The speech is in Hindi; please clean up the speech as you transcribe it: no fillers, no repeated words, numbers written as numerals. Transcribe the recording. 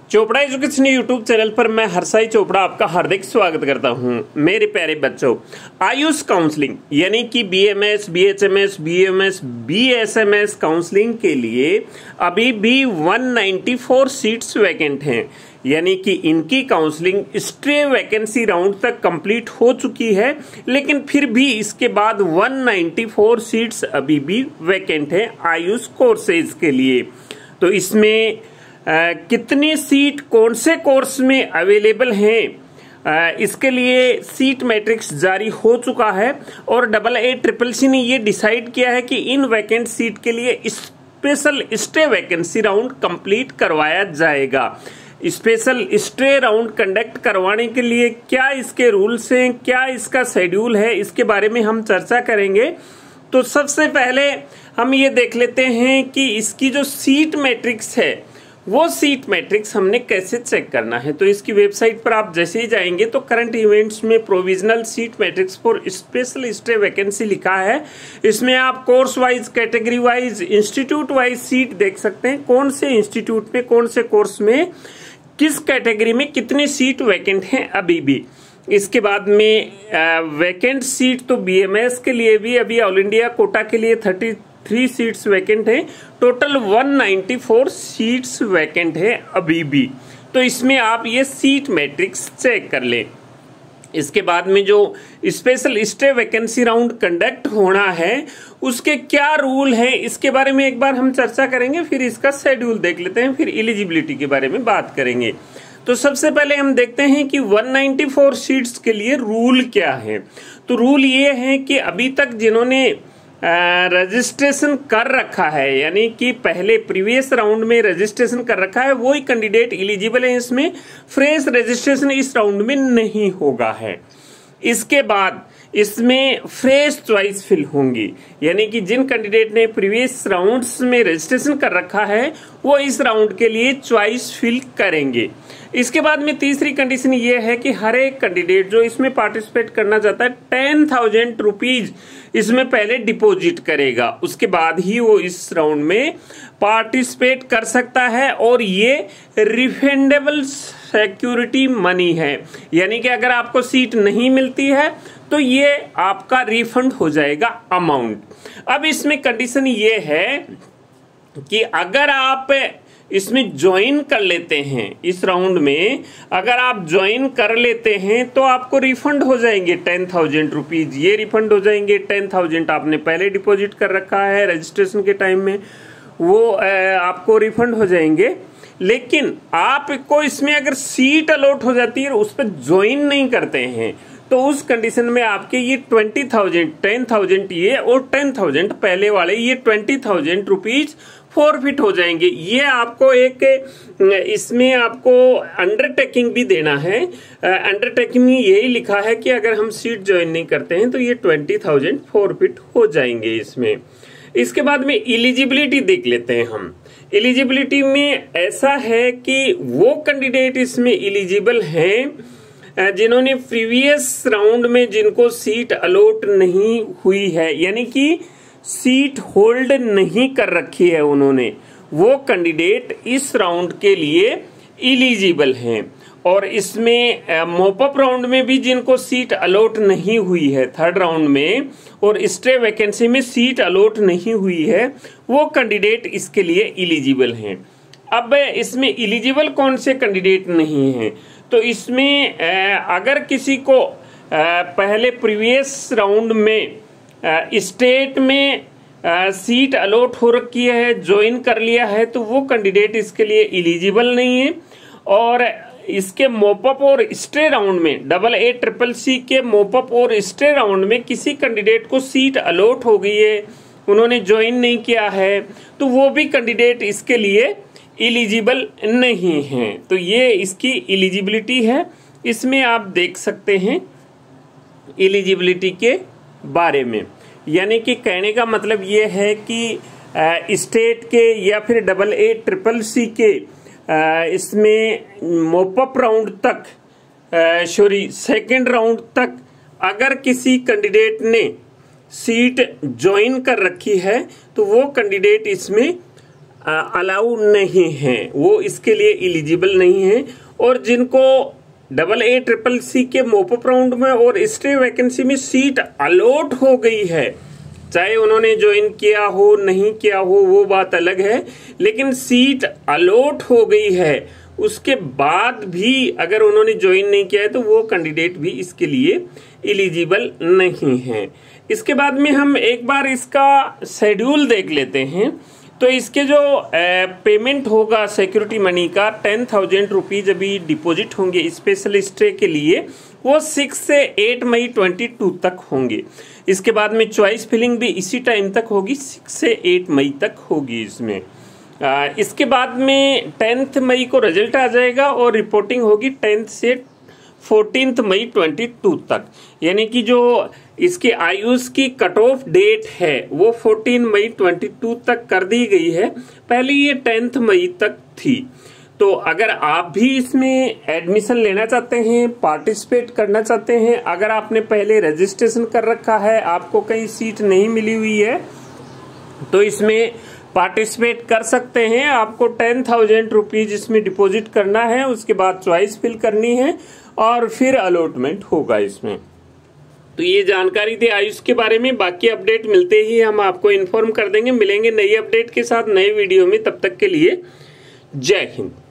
चोपड़ा एजुकेशन यूट्यूब चैनल पर मैं हर्षाई चोपड़ा आपका हार्दिक स्वागत करता हूं। मेरे प्यारे बच्चों, आयुष काउंसलिंग यानी कि BMS, BHMS, BMS, BSMS counselling के लिए अभी भी 194 सीट्स वैकेंट हैं। यानी कि इनकी काउंसलिंग स्टे वैकेंसी राउंड तक कंप्लीट हो चुकी है, लेकिन फिर भी इसके बाद 194 सीट्स अभी भी वैकेंट है आयुष कोर्सेज के लिए। तो इसमें कितनी सीट कौन से कोर्स में अवेलेबल हैं, इसके लिए सीट मैट्रिक्स जारी हो चुका है और AACCC ने ये डिसाइड किया है कि इन वैकेंट सीट के लिए special stay vacancy round complete करवाया जाएगा। स्पेशल स्टे राउंड कंडक्ट करवाने के लिए क्या इसके रूल्स हैं, क्या इसका शेड्यूल है, इसके बारे में हम चर्चा करेंगे। तो सबसे पहले हम ये देख लेते हैं कि इसकी जो सीट मैट्रिक्स है वो सीट मैट्रिक्स हमने कैसे चेक करना है। तो इसकी वेबसाइट पर आप जैसे ही जाएंगे तो करंट इवेंट्स में provisional seat matrix for special stay vacancy लिखा है। इसमें आप course wise, category wise, institute wise seat देख सकते हैं, कौन से इंस्टीट्यूट में, कौन से कोर्स में, किस कैटेगरी में कितनी सीट वैकेंट है अभी भी। इसके बाद में वैकेंट सीट तो बीएमएस के लिए भी अभी ऑल इंडिया कोटा के लिए 33 सीट्स वैकेंट है। टोटल 194 सीट्स वैकेंट है अभी भी। तो इसमें आप ये सीट मैट्रिक्स चेक कर लें। इसके बाद में जो special stay vacancy round conduct होना है उसके क्या रूल है, इसके बारे में एक बार हम चर्चा करेंगे। फिर इसका शेड्यूल देख लेते हैं, फिर एलिजिबिलिटी के बारे में बात करेंगे। तो सबसे पहले हम देखते हैं कि 194 सीट्स के लिए रूल क्या है। तो रूल ये है कि अभी तक जिन्होंने रजिस्ट्रेशन कर रखा है, यानी कि पहले प्रीवियस राउंड में रजिस्ट्रेशन कर रखा है, वो ही कैंडिडेट एलिजिबल है। इसमें फ्रेश रजिस्ट्रेशन इस राउंड में नहीं होगा है। इसके बाद इसमें फ्रेश चॉइस फिल होंगी, यानी कि जिन कैंडिडेट ने प्रीवियस राउंड्स में रजिस्ट्रेशन कर रखा है वो इस राउंड के लिए चॉइस फिल करेंगे। इसके बाद में तीसरी कंडीशन ये है कि हर एक कैंडिडेट जो इसमें पार्टिसिपेट करना चाहता है 10,000 रुपीज इसमें पहले डिपॉजिट करेगा, उसके बाद ही वो इस राउंड में पार्टिसिपेट कर सकता है। और ये रिफंडेबल सिक्योरिटी मनी है, यानी कि अगर आपको सीट नहीं मिलती है तो ये आपका रिफंड हो जाएगा अमाउंट। अब इसमें कंडीशन ये है कि अगर आप इसमें ज्वाइन कर लेते हैं, इस राउंड में अगर आप ज्वाइन कर लेते हैं तो आपको रिफंड हो जाएंगे 10,000 रुपीज। ये रिफंड हो जाएंगे 10,000 आपने पहले डिपॉजिट कर रखा है रजिस्ट्रेशन के टाइम में, वो आपको रिफंड हो जाएंगे। लेकिन आपको इसमें अगर सीट अलॉट हो जाती है और उस पर ज्वाइन नहीं करते हैं तो उस कंडीशन में आपके ये 20,000, 10,000 ये और 10,000 पहले वाले, ये 20,000 रुपीज फॉरफिट हो जाएंगे। ये आपको एक इसमें आपको अंडरटेकिंग भी देना है। अंडरटेकिंग में यही लिखा है कि अगर हम सीट ज्वाइन नहीं करते हैं तो ये 20,000 फॉरफिट हो जाएंगे इसमें। इसके बाद में एलिजिबिलिटी देख लेते हैं हम। एलिजिबिलिटी में ऐसा है कि वो कैंडिडेट इसमें एलिजिबल हैं जिन्होंने प्रीवियस राउंड में जिनको सीट अलॉट नहीं हुई है, यानी कि सीट होल्ड नहीं कर रखी है उन्होंने, वो कैंडिडेट इस राउंड के लिए एलिजिबल हैं। और इसमें मॉपअप राउंड में भी जिनको सीट अलॉट नहीं हुई है थर्ड राउंड में, और स्टे वैकेंसी में सीट अलॉट नहीं हुई है, वो कैंडिडेट इसके लिए एलिजिबल हैं। अब इसमें एलिजिबल कौन से कैंडिडेट नहीं हैं, तो इसमें अगर किसी को पहले प्रीवियस राउंड में स्टेट में सीट अलॉट हो रखी है, ज्वाइन कर लिया है, तो वो कैंडिडेट इसके लिए एलिजिबल नहीं है। और इसके मोपअप और स्टे राउंड में AACCC के मोपअप और स्टे राउंड में किसी कैंडिडेट को सीट अलॉट हो गई है, उन्होंने ज्वाइन नहीं किया है, तो वो भी कैंडिडेट इसके लिए एलिजिबल नहीं है। तो ये इसकी एलिजिबिलिटी है, इसमें आप देख सकते हैं एलिजिबिलिटी के बारे में। यानी कि कहने का मतलब ये है कि स्टेट के या फिर AACCC के इसमें मोपअप राउंड तक, सेकेंड राउंड तक अगर किसी कैंडिडेट ने सीट ज्वाइन कर रखी है तो वो कैंडिडेट इसमें अलाउ नहीं है, वो इसके लिए एलिजिबल नहीं है। और जिनको AA-CCC के मॉपअप राउंड में और स्टे वैकेंसी में सीट अलॉट हो गई है, चाहे उन्होंने ज्वाइन किया हो नहीं किया हो वो बात अलग है, लेकिन सीट अलॉट हो गई है उसके बाद भी अगर उन्होंने ज्वाइन नहीं किया है तो वो कैंडिडेट भी इसके लिए एलिजिबल नहीं है। इसके बाद में हम एक बार इसका शेड्यूल देख लेते हैं। तो इसके जो पेमेंट होगा सिक्योरिटी मनी का 10,000 रुपीज अभी डिपॉजिट होंगे स्पेशल स्टे के लिए, वो 6 से 8 मई 22 तक होंगे। इसके बाद में चॉइस फिलिंग भी इसी टाइम तक होगी, 6 से 8 मई तक होगी इसमें। इसके बाद में 10 मई को रिजल्ट आ जाएगा और रिपोर्टिंग होगी 10 से 14 मई 22 तक। यानी कि जो इसके आयुष की कट ऑफ डेट है वो 14 मई 22 तक कर दी गई है, पहले ये 10 मई तक थी। तो अगर आप भी इसमें एडमिशन लेना चाहते हैं, पार्टिसिपेट करना चाहते हैं, अगर आपने पहले रजिस्ट्रेशन कर रखा है, आपको कहीं सीट नहीं मिली हुई है, तो इसमें पार्टिसिपेट कर सकते हैं। आपको 10,000 रुपीज इसमें डिपॉजिट करना है, उसके बाद चॉइस फिल करनी है और फिर अलॉटमेंट होगा इसमें। तो ये जानकारी थी आयुष के बारे में। बाकी अपडेट मिलते ही हम आपको इन्फॉर्म कर देंगे। मिलेंगे नई अपडेट के साथ नए वीडियो में, तब तक के लिए जय हिंद।